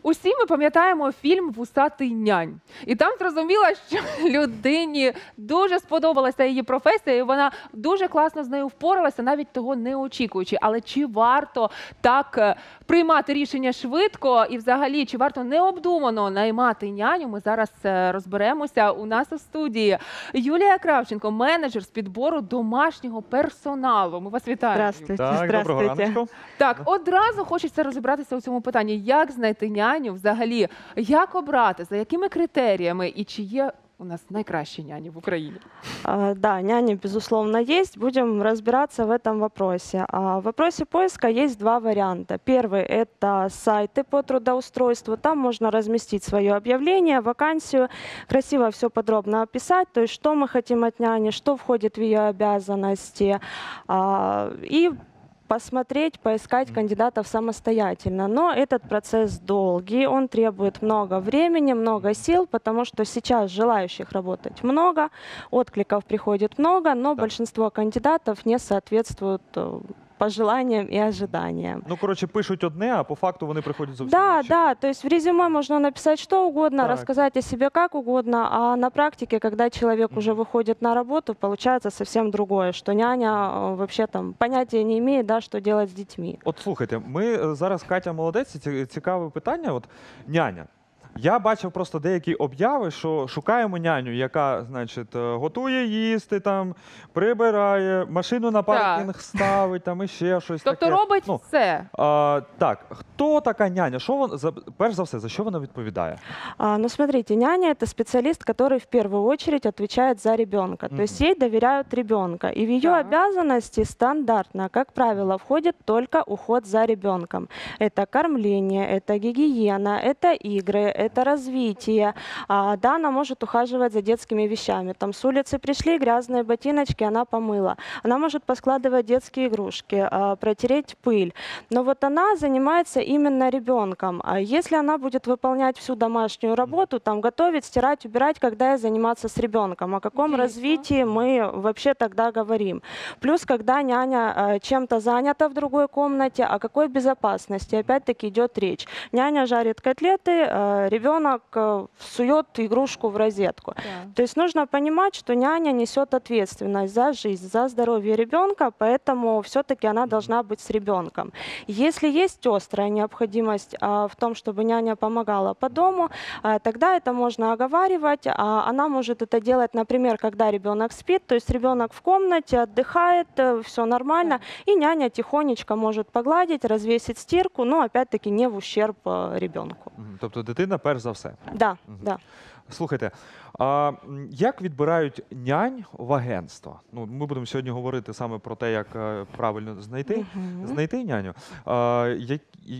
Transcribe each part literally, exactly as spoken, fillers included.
Усі ми пам'ятаємо фільм «Вусатий нянь». І там зрозуміло, що людині дуже сподобалася її професія, і вона дуже класно з нею впоралася, навіть того не очікуючи. Але чи варто так приймати рішення швидко і взагалі, чи варто необдумано наймати няню, ми зараз розберемося. У нас у студії Юлія Кравченко, менеджер з підбору домашнього персоналу. Ми вас вітаємо. Здравствуйте. Так, Здравствуйте. доброго раночку. Так, одразу хочеться розібратися у цьому питанні. Як знайти няню взагалі? Як обрати? За якими критеріями? І чи є у нас найкращі няні в Україні? А, Да, няни, безусловно, есть. Будем разбираться в этом вопросе. А, В вопросе поиска есть два варианта. Первый – это сайты по трудоустройству. Там можно разместить свое объявление, вакансию, красиво все подробно описать, то есть что мы хотим от няни, что входит в ее обязанности. А, И посмотреть, поискать кандидатов самостоятельно. Но этот процесс долгий, он требует много времени, много сил, потому что сейчас желающих работать много, откликов приходит много, но Да. большинство кандидатов не соответствуют э, пожеланиям и ожиданиям. Ну, коротше, пишуть одне, а по факту вони приходять зовсім Да, інші. да, то есть в резюме можно написать что угодно, Так. рассказать о себе как угодно, а на практике, когда человек уже выходит на работу, получается совсем другое, что няня э, вообще там понятия не имеет, да, что делать с детьми. От слухайте, ми е, зараз, Катя молодець, і ці- цікаве питання. От няня. Я бачив просто деякі обяви, що шукаємо няню, яка, значить, е, готує їсти, там, прибирає, машину на паркінг ставить, там і ще щось Тобто таке. робить Ну, все. а, так, хто така няня? Що вона, за, перш за все, за що вона відповідає? А, ну, смотрите, няня – это специалист, который в первую очередь отвечает за ребенка. То есть ей доверяют ребенка. И в ее Так. обязанности стандартно, как правило, входит только уход за ребенком. Это кормление, это гигиена, это игры, это развитие. А, да, она может ухаживать за детскими вещами. Там с улицы пришли, грязные ботиночки она помыла. Она может поскладывать детские игрушки, а, протереть пыль. Но вот она занимается именно ребенком. А если она будет выполнять всю домашнюю работу, там готовить, стирать, убирать, когда ей заниматься с ребенком? О каком Интересно. развитии мы вообще тогда говорим? Плюс, когда няня э, чем-то занята в другой комнате, о какой безопасности опять-таки идет речь? Няня жарит котлеты, э, ребенок э, сует игрушку в розетку. Так. То есть нужно понимать, что няня несет ответственность за жизнь, за здоровье ребенка, поэтому все-таки она должна быть с ребенком. Если есть острая необходимость а, в том, чтобы няня помогала по дому, а, тогда это можно оговаривать. А, она может это делать, например, когда ребенок спит, то есть ребенок в комнате отдыхает, все нормально, и няня тихонечко может погладить, развесить стирку, но опять-таки не в ущерб а, ребенку. Мгм. Тобто дитина перш за все. Да, Мгм. да. Слухайте, а м, як відбирають нянь в агентство? Ну, ми будемо сьогодні говорити саме про те, як е, правильно знайти, Мгм. знайти няню. А, які,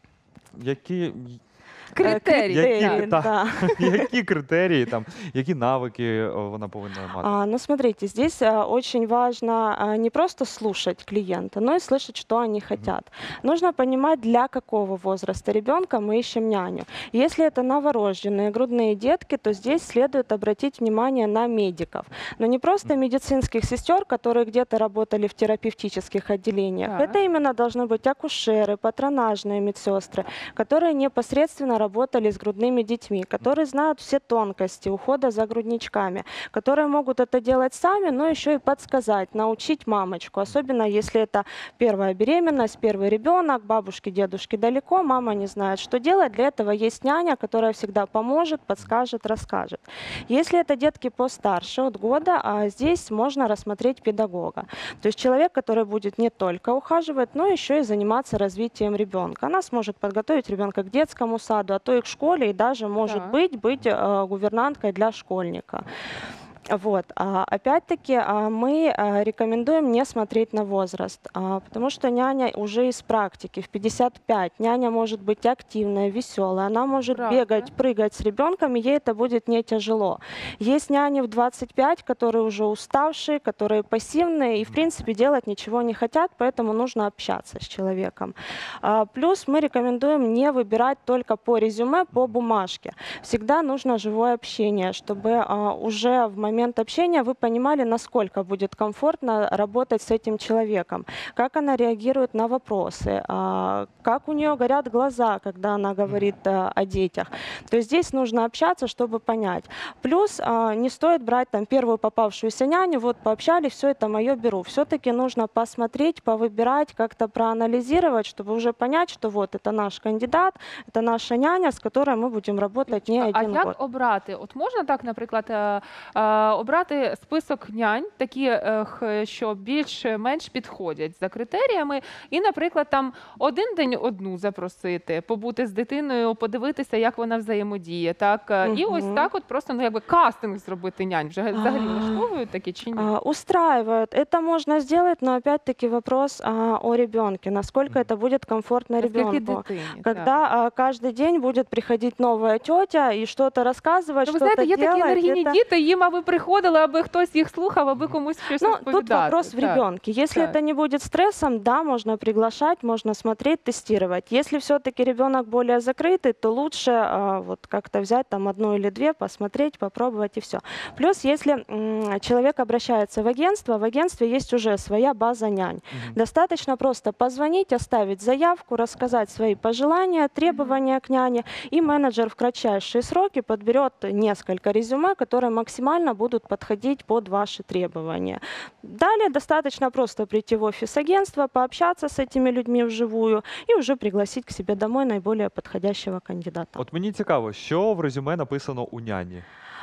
які, Критерії. Які- да. та. які критерії, там, які навики е, вона повинна мати? А, ну, смотрите, здесь а, очень важно а, не просто слушать клиента, но и слышать, что они хотят. Нужно понимать, для какого возраста ребенка мы ищем няню. Если это новорожденные грудные детки, то здесь следует обратить внимание на медиков. Но не просто медицинских сестер, которые где-то работали в терапевтических отделениях. Так. Это именно должны быть акушеры, патронажные медсестры, которые непосредственно работали с грудными детьми, которые знают все тонкости ухода за грудничками, которые могут это делать сами, но еще и подсказать, научить мамочку. Особенно если это первая беременность, первый ребенок, бабушки, дедушки далеко, мама не знает, что делать. Для этого есть няня, которая всегда поможет, подскажет, расскажет. Если это детки постарше от года, а здесь можно рассмотреть педагога. То есть человек, который будет не только ухаживать, но еще и заниматься развитием ребенка. Она сможет подготовить ребенка к детскому саду, а то и к школе, и даже, может Так. быть, быть э, гувернанткой для школьника. Вот. А, опять-таки а, мы а, рекомендуем не смотреть на возраст, а, потому что няня уже из практики в пятьдесят пять няня может быть активная, веселая, она может Правда. бегать, прыгать с ребенком, и ей это будет не тяжело. Есть няни в двадцать пять, которые уже уставшие, которые пассивные и в принципе делать ничего не хотят, поэтому нужно общаться с человеком. А, плюс мы рекомендуем не выбирать только по резюме, по бумажке. Всегда нужно живое общение, чтобы а, уже в момент момент общения вы понимали, насколько будет комфортно работать с этим человеком, как она реагирует на вопросы, а, как у нее горят глаза, когда она говорит а, о детях. То есть здесь нужно общаться, чтобы понять. Плюс а, не стоит брать там первую попавшуюся няню, вот пообщались, все это мое беру. Все-таки нужно посмотреть, повыбирать, как-то проанализировать, чтобы уже понять, что вот это наш кандидат, это наша няня, с которой мы будем работать не А один як год. обрати? От можна так, наприклад, е, е, обрати список нянь, такі, е, х- що більш-менш підходять за критеріями, і, наприклад, там один день одну запросити, побути з дитиною, подивитися, як вона взаємодіє, так? Е, І ось Мгм. так от просто, ну, якби кастинг зробити нянь. Вже взагалі А. влаштовують такі чи ні? А, Устраивает. Это можно сделать, но опять-таки вопрос а, о ребенке, насколько это будет комфортно Наскільки ребенку. дитині? так. Когда а, каждый день будет приходить новая тетя и что-то рассказывать, Ну, ви что-то знаєте, є такі делать, енергійні это- діти, їм аби приходили, аби хтось їх слухав, аби комусь щось Ну, розповідати. тут вопрос в Так. ребенке. Если так. это не будет стрессом, да, можно приглашать, можно смотреть, тестировать. Если все-таки ребенок более закрытый, то лучше а, вот как-то взять там одну или две, посмотреть, попробовать и все. Плюс, если м, человек обращается в агентство, в агентстве есть уже своя база нянь. Мгм. Достаточно просто позвонить, оставить заявку, рассказать свои пожелания, требования к няне, и менеджер в кратчайшие сроки подберет несколько резюме, которые максимально будут подходить под ваши требования. Далее достаточно просто прийти в офис агентства, пообщаться с этими людьми вживую и уже пригласить к себе домой наиболее подходящего кандидата. От мені цікаво, що в резюме написано у няні?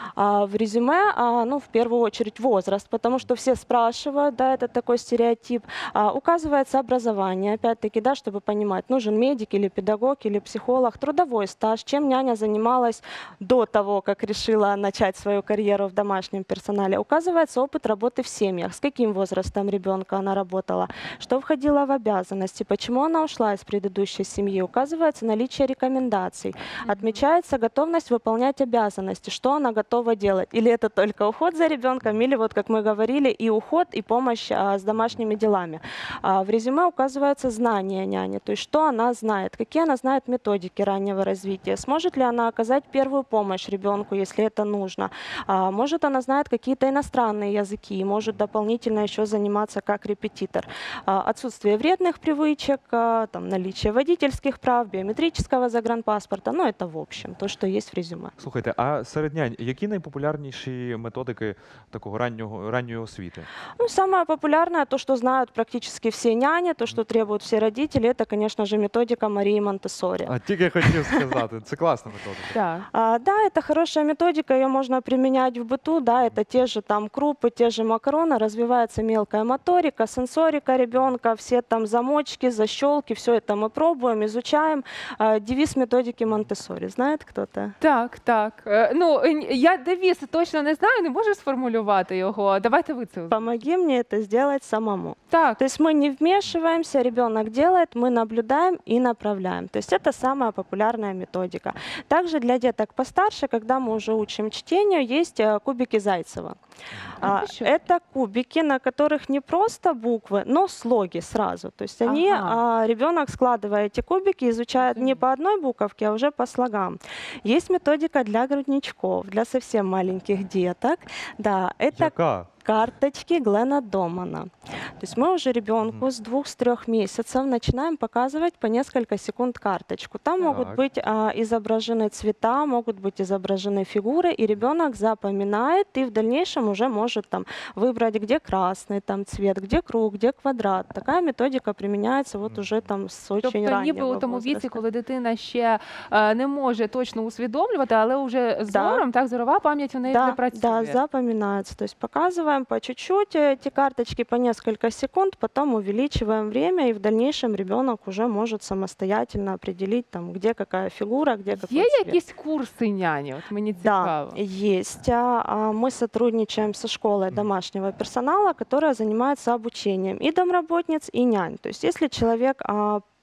А в резюме, а, ну, в первую очередь, возраст, потому что все спрашивают, да, это такой стереотип. А, указывается образование, опять-таки, да, чтобы понимать, нужен медик или педагог или психолог, трудовой стаж, чем няня занималась до того, как решила начать свою карьеру в домашнем персонале. Указывается опыт работы в семьях, с каким возрастом ребенка она работала, что входило в обязанности, почему она ушла из предыдущей семьи. Указывается наличие рекомендаций, отмечается готовность выполнять обязанности, что она готова делать. Или это только уход за ребенком, или вот, как мы говорили, и уход, и помощь а, с домашними делами. А, в резюме указываются знания няни, то есть что она знает, какие она знает методики раннего развития, сможет ли она оказать первую помощь ребенку, если это нужно. А, может, она знает какие-то иностранные языки, и может дополнительно еще заниматься как репетитор. А, отсутствие вредных привычек, а, там, наличие водительских прав, биометрического загранпаспорта, ну это в общем то, что есть в резюме. Слухайте, а серед нянь, які найпопулярніші методики такого раннього, ранньої освіти? Ну, самое популярное, то, что знают практически все няни, то, что требуют все родители, это, конечно же, методика Марии Монтессори. А тільки хотів сказати, це класна методика. Так. А, да, это хорошая методика, ее можно применять в быту, да, это те же там крупы, те же макароны, развивается мелкая моторика, сенсорика ребенка, все там замочки, защелки, все это мы пробуем, изучаем. А, девиз методики Монтессори, знает кто-то? Так, так. Е, Ну, е, я девіз точно не знаю, не можу сформулювати його. Давайте ви це. Помоги мне это сделать самому. Так. То есть мы не вмешиваемся, ребенок делает, мы наблюдаем и направляем. То есть это самая популярная методика. Также для деток постарше, когда мы уже учим чтению, есть э, кубики Зайцева. А, Это что? Это кубики, на которых не просто буквы, но слоги сразу. То есть они, Ага. а, ребенок, складывая эти кубики, изучает не по одной буковке, а уже по слогам. Есть методика для грудничков, для совсем маленьких деток. Да, это Яка? карточки Глена Домана. То есть мы уже ребенку с двух, с трех месяцев начинаем показывать по несколько секунд карточку. Там могут Так. быть а, изображены цвета, могут быть изображены фигуры, и ребенок запоминает и в дальнейшем уже может там выбрать, где красный там цвет, где круг, где квадрат. Такая методика применяется вот уже там с очень Тобто раннего ніби у тому возраста. віці, коли дитина ще е, не може точно усвідомлювати, але вже зором, так, зорова пам'ять у неї вже Да, працює. да, запоминается. То есть показываем по чуть-чуть эти карточки по несколько секунд, потом увеличиваем время, и в дальнейшем ребенок уже может самостоятельно определить, там, где какая фигура, где какой Є цвет. якісь курси няні? От мені Да, цікаво. есть. А, а, Мы сотрудничаем со школой домашнего персонала, которая занимается обучением и домработниц, и нянь. То есть если человек а,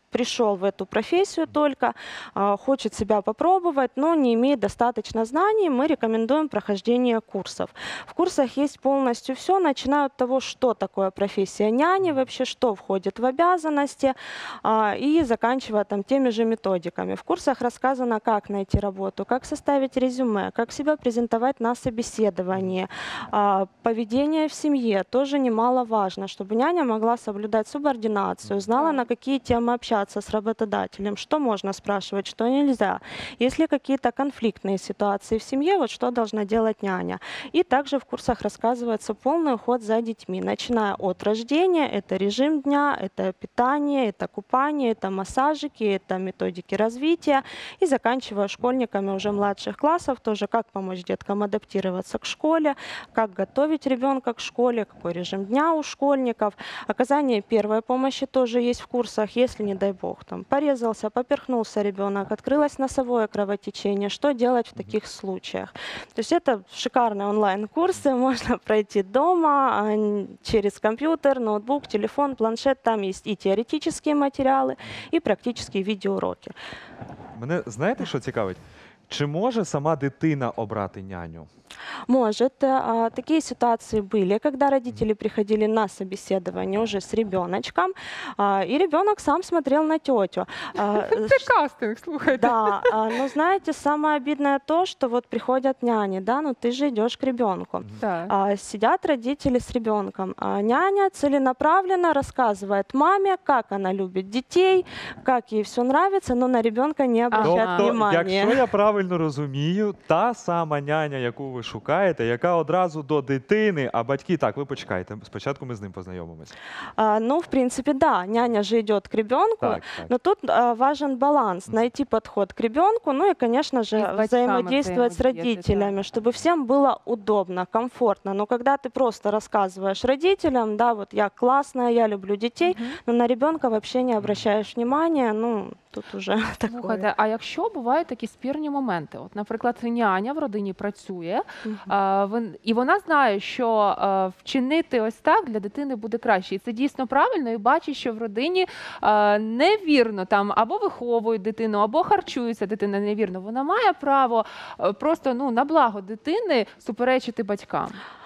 пришел в эту профессию только, а, хочет себя попробовать, но не имеет достаточно знаний, мы рекомендуем прохождение курсов. В курсах есть полностью все, начиная от того, что такое профессия няни, вообще что входит в обязанности, а, и заканчивая там теми же методиками. В курсах рассказано, как найти работу, как составить резюме, как себя презентовать на собеседовании, а, поведение в семье тоже немаловажно, чтобы няня могла соблюдать субординацию, знала, на какие темы общаться с работодателем, что можно спрашивать, что нельзя. Если какие-то конфликтные ситуации в семье, вот что должна делать няня. И также в курсах рассказывается полный уход за детьми, начиная от рождения, это режим дня, это питание, это купание, это массажики, это методики развития, и заканчивая школьниками уже младших классов, тоже как помочь деткам адаптироваться к школе, как готовить ребенка к школе, какой режим дня у школьников. Оказание первой помощи тоже есть в курсах, если, не дай бог, там порезался, поперхнулся ребенок, открылось носовое кровотечение, что делать в таких случаях. То есть это шикарные онлайн-курсы, можно пройти дома, а, через компьютер, ноутбук, телефон, планшет, там есть и теоретические материалы, и практические видеоуроки. Мене знаєте, що цікавить? Чи може сама дитина обрати няню? Может, а, такие ситуации были, когда родители приходили на собеседование уже с ребеночком, а, и ребенок сам смотрел на тетю. А, Це кастинг, слухайте. Да, а, но знаете, самое обидное то, что вот приходят няни, да, ну ты же идешь к ребенку. Так. А, Сидят родители с ребенком. А няня целенаправленно рассказывает маме, как она любит детей, как ей все нравится, но на ребенка не обращает Ага. внимания. якщо я правильно розумію, та сама няня, яку ви шукаєте, яка одразу до дитини, а батьки, так, ви почекайте, спочатку ми з ним познайомимось. А, ну, в принципе, да, няня же идет к ребенку, Так, так. но тут а, важен баланс, найти подход к ребенку, ну и, конечно же, И с батьками взаимодействовать с взаимодействовать, родителями, чтобы всем было удобно, комфортно. Но когда ты просто рассказываешь родителям, да, вот я классная, я люблю детей, Мгм. но на ребенка вообще не обращаешь внимания, ну, тут уже такое. Слухайте, а якщо бувають такі спірні моменти, от, наприклад, няня в родині працює, Мгм. а, вон- і вона знає, що а, вчинити ось так для дитини буде краще. І це дійсно правильно, і бачить, що в родині а, невірно там або виховують дитину, або харчується дитина невірно. Вона має право а, просто ну, на благо дитини суперечити батькам.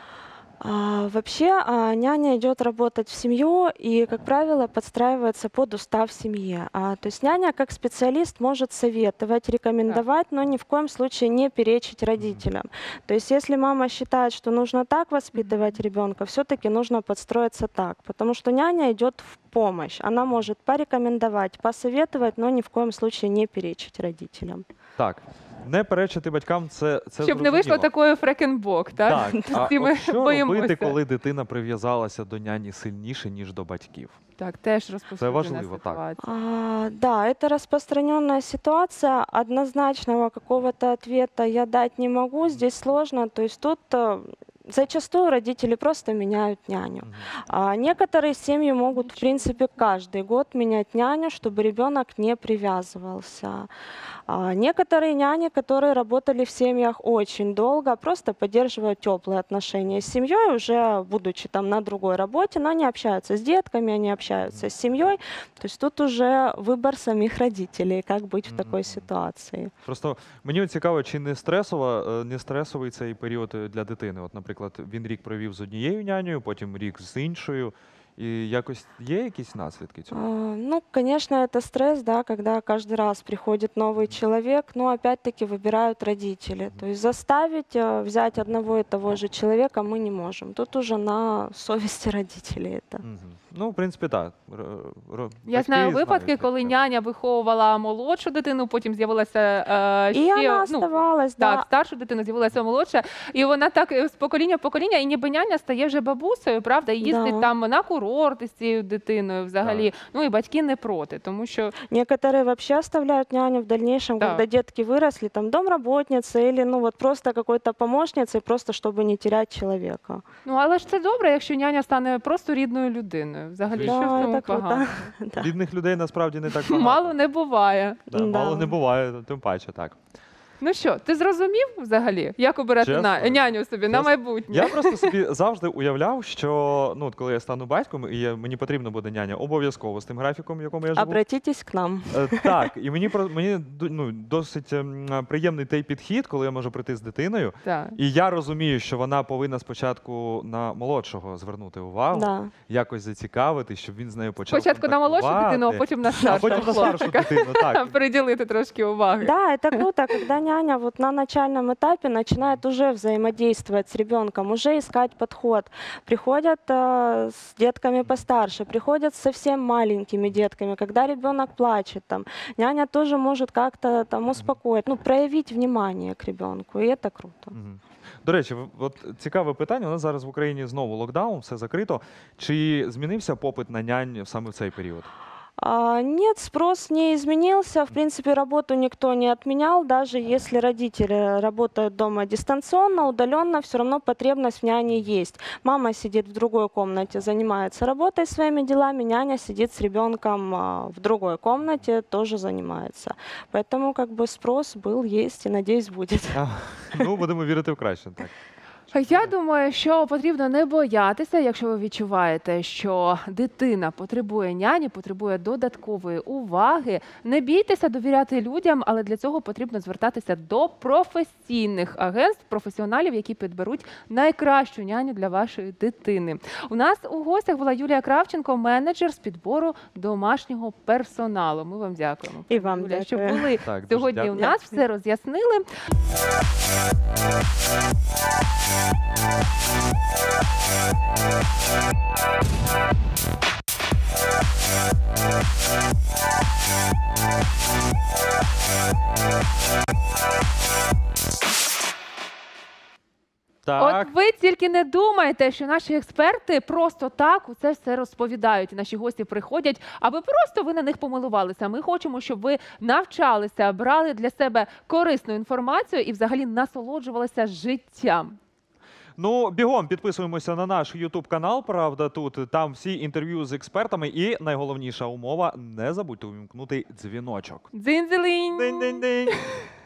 А, Вообще а, няня идет работать в семью и, как правило, подстраивается под устав семьи. А, То есть няня как специалист может советовать, рекомендовать, но ни в коем случае не перечить родителям. То есть если мама считает, что нужно так воспитывать ребенка, все-таки нужно подстроиться так, потому что няня идет в помощь. Она может порекомендовать, посоветовать, но ни в коем случае не перечить родителям. Так, не перечити батькам, це, це Щоб не вийшло зрозуміло. такої фрекенбок, так? Так, а Всі ми от що боїмося. робити, коли дитина прив'язалася до няні сильніше, ніж до батьків? Так, теж розповсюджена важливо, так. ситуація. А, да, это распространенная ситуация. Однозначного какого-то ответа я дать не могу. Здесь сложно. То есть тут э, зачастую родители просто меняют няню. Мгм. А некоторые семьи могут, в Ничего принципе, каждый год менять няню, чтобы ребенок не привязывался. А некоторые няни, которые работали в семьях очень долго, просто поддерживают теплые отношения с семьей, уже будучи там на другой работе, но они общаются с детками, они общаются с семьей. То есть тут уже выбор самих родителей, как быть в такой Мгм. ситуации. Просто мені цікаво, чи не стресова, е, не стресовий цей період е, для дитини. От, наприклад, він рік провів з однією нянею, потім рік з іншою. І якось є якісь наслідки А, цього? Ну, конечно, это стресс, да, когда каждый раз приходит новый человек, но опять-таки выбирают родители. То есть заставить э, взять одного и того же человека мы не можем. Тут уже на совести родителей это. Мгм. Ну, в принципі, так. Р- р- Я батьки знаю знають, випадки, як коли треба. няня виховувала молодшу дитину, потім з'явилася е, И ще она ну, оставалась, так, да. старша дитина з'явилася молодша, і вона так е, з покоління в покоління, і ніби няня стає вже бабусею, правда, і їздить Да. там на курорти з цією дитиною взагалі. Ну і батьки не проти, тому що Некоторые вообще оставляют няню в дальнейшем, Да. когда детки выросли, там домработница или ну вот просто какой-то помощницей, просто чтобы не терять человека. ну але ж це добре, якщо няня стане просто рідною людиною. Взагалі, Да, що в это цьому круто. погано? Да. Бідних людей насправді не так багато. Мало не буває. Да, мало Да. не буває, тим паче так. Ну що, ти зрозумів взагалі, як обирати Чесно? на... няню собі на Чесно? майбутнє? Я просто собі завжди уявляв, що ну, от коли я стану батьком і я- мені потрібно буде няня, обов'язково з тим графіком, в якому я живу. Обратитесь к нам. Е, Так, і мені про мені ду- ну, досить ем, приємний той підхід, коли я можу прийти з дитиною. Так. І я розумію, що вона повинна спочатку на молодшого звернути увагу, Да. якось зацікавити, щоб він з нею почав Спочатку на молодшу дитину, а контактувати, потім на а старшу потім на старшу хлопчика. дитину. Так. Приділити трошки уваги. Да, это круто, когда няня вот на начальном этапе начинает уже взаимодействовать с ребенком, уже искать подход. Приходят э, с детками постарше, приходят с совсем маленькими детками, когда ребенок плачет, там, няня тоже может как-то там успокоить, ну, проявить внимание к ребенку, и это круто. Мгм. До речі, в- от цікаве питання. У нас зараз в Україні знову локдаун, все закрито. Чи змінився попит на нянь саме в цей період? А, Нет, спрос не изменился. В принципе, работу никто не отменял. Даже если родители работают дома дистанционно, удаленно, все равно потребность в няне есть. Мама сидит в другой комнате, занимается работой, своими делами, няня сидит с ребенком а, в другой комнате, тоже занимается. Поэтому как бы спрос был, есть и, надеюсь, будет. А, ну, будемо вірити в краще. Так. Я думаю, що потрібно не боятися, якщо ви відчуваєте, що дитина потребує няні, потребує додаткової уваги. Не бійтеся довіряти людям, але для цього потрібно звертатися до професійних агентств, професіоналів, які підберуть найкращу няню для вашої дитини. У нас у гостях була Юлія Кравченко, менеджер з підбору домашнього персоналу. Ми вам дякуємо. І вам Юлія, що дякую. були Так, дуже сьогодні у дякую. нас, все роз'яснили. Так. От ви тільки не думайте, що наші експерти просто так у це все розповідають. І наші гості приходять, аби просто ви на них помилувалися. Ми хочемо, щоб ви навчалися, брали для себе корисну інформацію і взагалі насолоджувалися життям. Ну, бігом підписуємося на наш YouTube канал. Правда, тут там всі інтерв'ю з експертами. І найголовніша умова: не забудьте увімкнути дзвіночок. Дзинь-дзелінь! Динь-динь-динь.